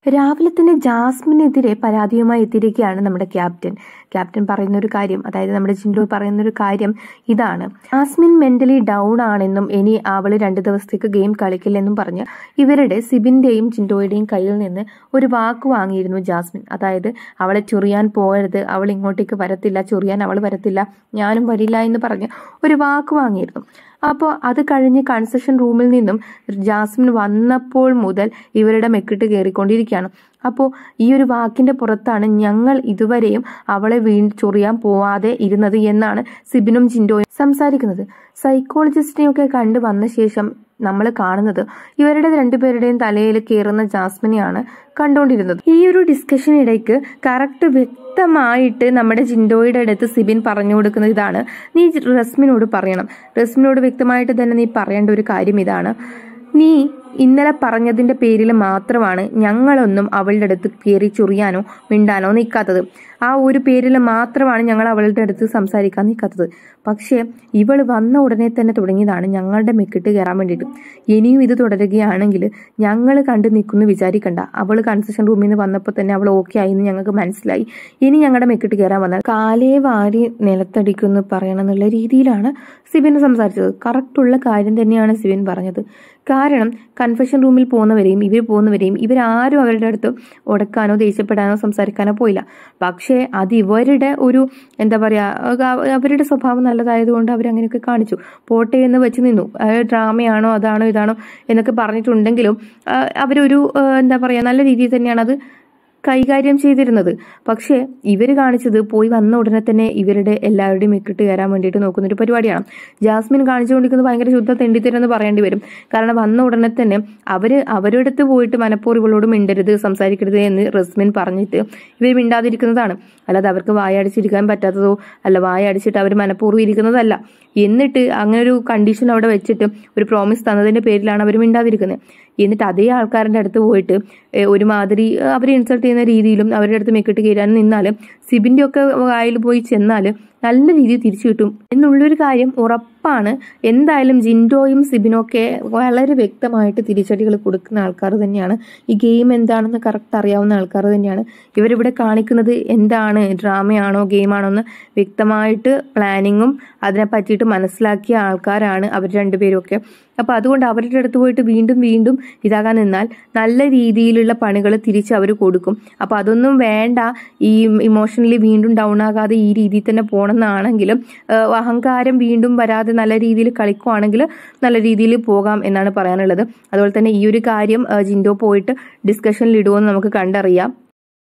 രാവിലെ തന്നെ ജാസ്മിനെതിരെ പരാതിയുമായി എത്തിയിരിക്കുകയാണ് നമ്മുടെ ക്യാപ്റ്റൻ പറയുന്ന ഒരു കാര്യം, അതായത് നമ്മുടെ ജിൻഡോ പറയുന്ന ഒരു കാര്യം ഇതാണ്. ജാസ്മിൻ മെന്റലി ഡൗൺ ആണെന്നും ഇനി അവള് 2 ദിവസത്തേക്ക് ഗെയിം കളിക്കില്ലെന്നും പറഞ്ഞ് ഇവരുടെ സിബിന്റെയും ജിൻഡോയുടെയും കയ്യിൽ നിന്ന് ഒരു വാക്ക് വാങ്ങിയിരുന്നു ജാസ്മിൻ. അതായത് അവളെ ചൊറിയാൻ പോകരുത്, അവൾ ഇങ്ങോട്ടേക്ക് വരത്തില്ല, ചൊറിയാൻ അവൾ വരത്തില്ല, ഞാനും വരില്ല എന്ന് പറഞ്ഞ് ഒരു വാക്ക് വാങ്ങിയിരുന്നു. അപ്പോൾ അത് കഴിഞ്ഞ് കൺസെഷൻ റൂമിൽ നിന്നും ജാസ്മിൻ വന്നപ്പോൾ മുതൽ ഇവരുടെ മെക്കിട്ട് കയറിക്കൊണ്ടിരിക്കുകയാണ്. അപ്പോൾ ഈ ഒരു വാക്കിന്റെ പുറത്താണ് ഞങ്ങൾ ഇതുവരെയും അവളെ ചൊറിയാൻ പോവാതെ ഇരുന്നത് എന്നാണ് സിബിനും ജിൻഡോയും സംസാരിക്കുന്നത്. സൈക്കോളജിസ്റ്റിനെയൊക്കെ കണ്ടു വന്ന ശേഷം നമ്മൾ കാണുന്നത് ഇവരുടെ 2 പേരുടെയും തലയിൽ കയറുന്ന ജാസ്മിനെയാണ് കണ്ടുകൊണ്ടിരുന്നത്. ഈ ഒരു ഡിസ്കഷനിടയ്ക്ക് കറക്റ്റ് വ്യക്തമായിട്ട് നമ്മുടെ ജിൻഡോയുടെ അടുത്ത് സിബിൻ പറഞ്ഞു കൊടുക്കുന്നത് ഇതാണ്: നീ റസ്മിനോട് പറയണം, റസ്മിനോട് വ്യക്തമായിട്ട് തന്നെ നീ പറയേണ്ട ഒരു കാര്യം ഇതാണ്, നീ ഇന്നലെ പറഞ്ഞതിന്റെ പേരിൽ മാത്രമാണ് ഞങ്ങളൊന്നും അവളുടെ അടുത്ത് കയറി ചൊറിയാനോ മിണ്ടാനോ നിൽക്കാത്തത്. ആ ഒരു പേരിൽ മാത്രമാണ് ഞങ്ങൾ അവളുടെ അടുത്ത് സംസാരിക്കാൻ നിൽക്കാത്തത്. പക്ഷേ ഇവൾ വന്ന ഉടനെ തന്നെ തുടങ്ങിയതാണ് ഞങ്ങളുടെ മെക്കിട്ട് കയറാൻ വേണ്ടിയിട്ട്. ഇനിയും ഇത് തുടരുകയാണെങ്കിൽ ഞങ്ങൾ കണ്ടു നിൽക്കുന്നു വിചാരിക്കണ്ട. അവൾ കൺസെഷൻ റൂമിൽ നിന്ന് വന്നപ്പോൾ തന്നെ അവൾ ഓക്കെ ആയിന്ന് ഞങ്ങൾക്ക് മനസ്സിലായി. ഇനി ഞങ്ങളുടെ മെക്കിട്ട് കയറാൻ വന്നാൽ കാലേ വാരി നിലത്തടിക്കുന്നു പറയണം എന്നുള്ള രീതിയിലാണ് സിബിൻ സംസാരിച്ചത്. കറക്റ്റുള്ള കാര്യം തന്നെയാണ് സിബിൻ പറഞ്ഞത്. കാരണം കൺഫെഷൻ റൂമിൽ പോകുന്നവരെയും ഇവരാരും അവരുടെ അടുത്ത് ഉടക്കാനോ ദേഷ്യപ്പെടാനോ സംസാരിക്കാനോ പോയില്ല. പക്ഷേ അത് ഇവരുടെ ഒരു എന്താ പറയാ, അവരുടെ സ്വഭാവം നല്ലതായതുകൊണ്ട് അവരങ്ങനെയൊക്കെ കാണിച്ചു. പോട്ടെ എന്ന് വെച്ച് നിന്നു. ഡ്രാമയാണോ അതാണോ ഇതാണോ എന്നൊക്കെ പറഞ്ഞിട്ടുണ്ടെങ്കിലും അവരൊരു എന്താ പറയാ നല്ല രീതിയിൽ തന്നെയാണ് അത് കൈകാര്യം ചെയ്തിരുന്നത്. പക്ഷേ ഇവർ കാണിച്ചത് പോയി വന്ന ഉടനെ തന്നെ ഇവരുടെ എല്ലാവരുടെയും മെക്കിട്ട് കയറാൻ വേണ്ടിയിട്ട് നോക്കുന്ന ഒരു പരിപാടിയാണ്. ജാസ്മിൻ കാണിച്ചുകൊണ്ടിരിക്കുന്നത് ഭയങ്കര ശുദ്ധ തെണ്ടിത്തരെന്ന് പറയേണ്ടി വരും. കാരണം വന്ന ഉടനെ തന്നെ അവരുടെ അടുത്ത് പോയിട്ട് മനഃപൂർവ്വം ഇവളോട് മിണ്ടരുത്, സംസാരിക്കരുത് എന്ന് റസ്മിൻ പറഞ്ഞിട്ട് ഇവർ മിണ്ടാതിരിക്കുന്നതാണ്. അല്ലാതെ അവർക്ക് വായടിച്ചിരിക്കാൻ പറ്റാത്തതോ അല്ല വായടിച്ചിട്ട് അവർ മനഃപൂർവ്വം ഇരിക്കുന്നതല്ല. എന്നിട്ട് അങ്ങനെ ഒരു കണ്ടീഷൻ അവിടെ വെച്ചിട്ട് ഒരു പ്രോമിസ് തന്നതിന്റെ പേരിലാണ് അവർ മിണ്ടാതിരിക്കുന്നത്. എന്നിട്ട് അതേ ആൾക്കാരുടെ അടുത്ത് പോയിട്ട് ഒരുമാതിരി അവരെ ഇൻസൾട്ട് ചെയ്യുന്ന രീതിയിലും അവരുടെ അടുത്ത് മെക്കിട്ട് കയറാൻ നിന്നാൽ സിബിന്റെ ഒക്കെ വായിൽ പോയി ചെന്നാൽ നല്ല രീതിയിൽ തിരിച്ചു കിട്ടും എന്നുള്ളൊരു കാര്യം ഉറപ്പാണ്. എന്തായാലും ജിൻഡോയും സിബിനും ഒക്കെ വളരെ വ്യക്തമായിട്ട് തിരിച്ചടികൾ കൊടുക്കുന്ന ആൾക്കാർ തന്നെയാണ്. ഈ ഗെയിം എന്താണെന്ന് കറക്റ്റ് അറിയാവുന്ന ആൾക്കാർ തന്നെയാണ്. ഇവരിവിടെ കാണിക്കുന്നത് എന്താണ്, ഡ്രാമയാണോ ഗെയിമാണോ എന്ന് വ്യക്തമായിട്ട് പ്ലാനിങ്ങും അതിനെ പറ്റിയിട്ട് മനസ്സിലാക്കിയ ആൾക്കാരാണ് അവർ 2 പേരും ഒക്കെ. അപ്പൊ അതുകൊണ്ട് അവരുടെ അടുത്ത് പോയിട്ട് വീണ്ടും ഇതാകാൻ നിന്നാൽ നല്ല രീതിയിലുള്ള പണികൾ തിരിച്ച് അവർ കൊടുക്കും. അപ്പൊ അതൊന്നും വേണ്ട. ഈ ഇമോഷണലി വീണ്ടും ഡൗൺ ആകാതെ ഈ രീതിയിൽ തന്നെ പോകണമെന്നാണെങ്കിലും അഹങ്കാരം വീണ്ടും വരാതെ നല്ല രീതിയിൽ കളിക്കുവാണെങ്കിൽ നല്ല രീതിയിൽ പോകാം എന്നാണ് പറയാനുള്ളത്. അതുപോലെ തന്നെ ഈ ഒരു കാര്യം ജിൻഡോ പോയിട്ട് ഡിസ്കഷനിൽ ഇടുമെന്ന് നമുക്ക് കണ്ടറിയാം.